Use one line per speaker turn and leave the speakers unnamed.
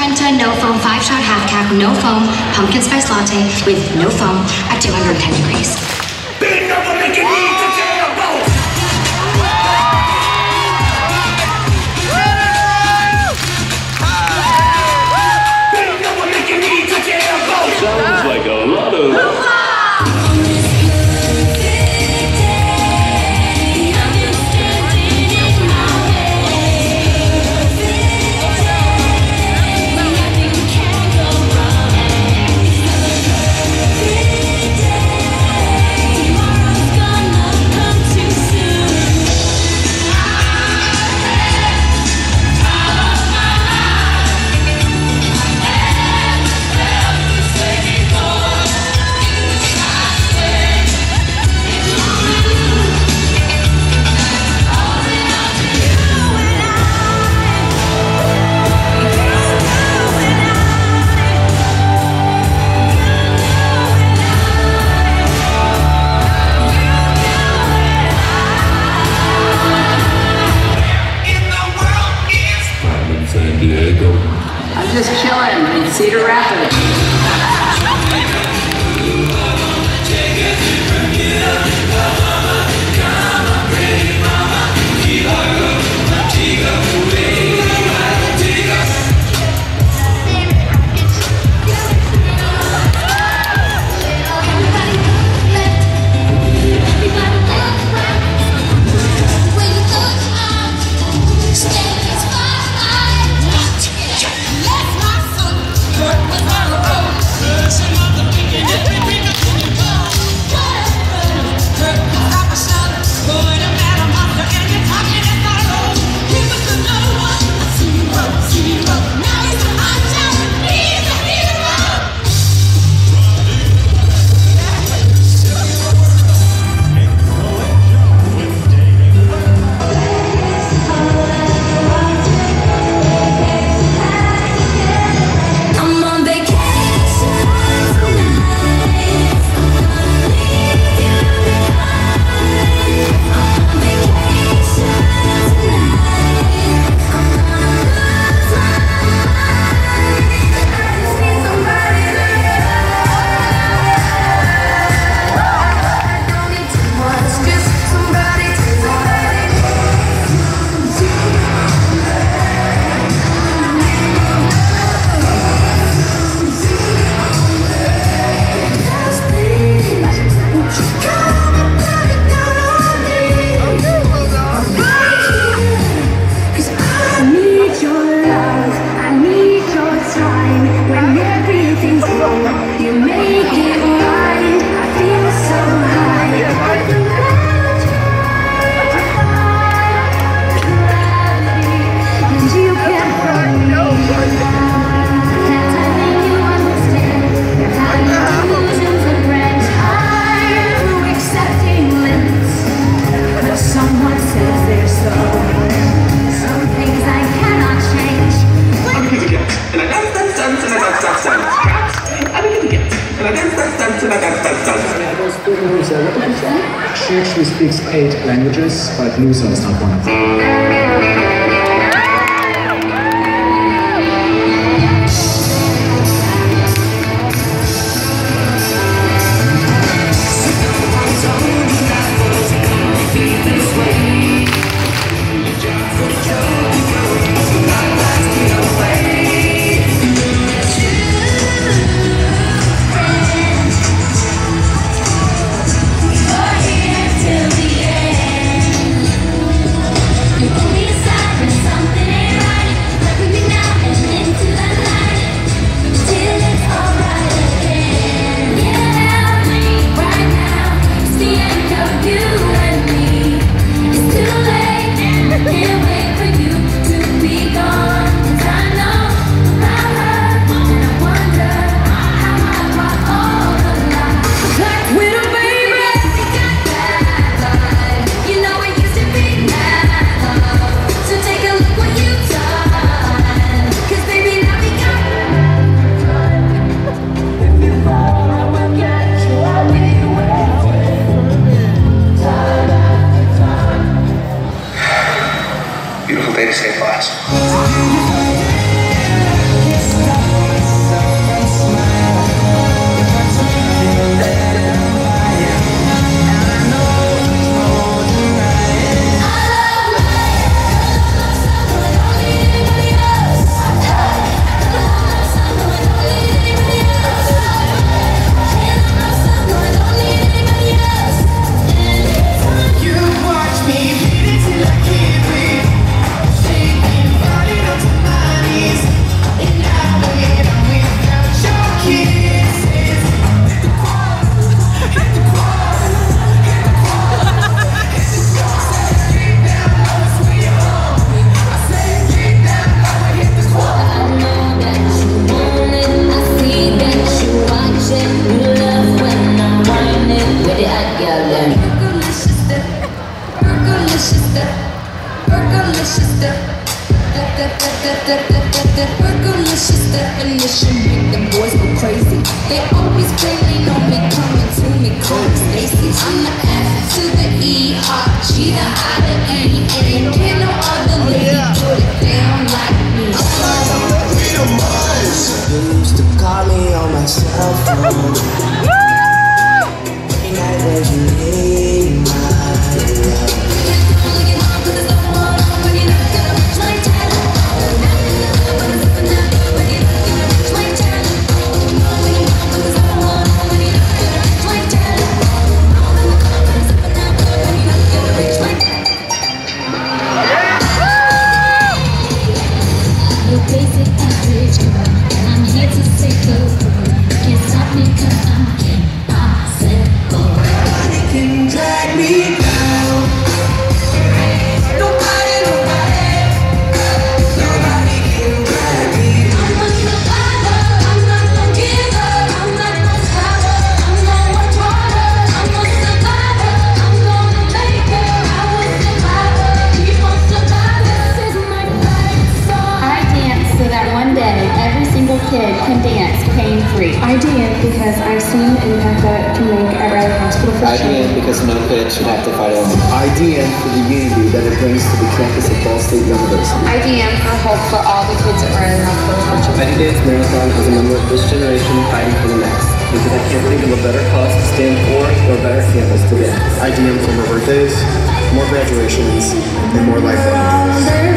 Trenta no foam 5-shot half cap, no foam pumpkin spice latte with no foam at 210 degrees.
Sounds like a lot of...
I'm just chilling in Cedar Rapids.
She actually speaks 8 languages, but Lusa is not one of them.
You
That burgerlicious definition make them boys go crazy. They always playing on me, coming to me, call me Stacy. I'm the F to the E, R, G, the I, the E, and can't no other lady put it down like me.
You used to call me on my cell phone. Every night when you need my love.
Kid can dance pain-free.
I dance because I've seen the impact that it can make at Riley Hospital for
I dance because no kid should have to fight alone.
I dance for the unity that it brings to the campus of Ball State University.
I dance for hope for all the kids at Riley Hospital.
I dance marathon as a member of this generation fighting for the next. Because I can't think of a better cause to stand for or a better campus today.
I DM for more birthdays, more graduations, and more life learning.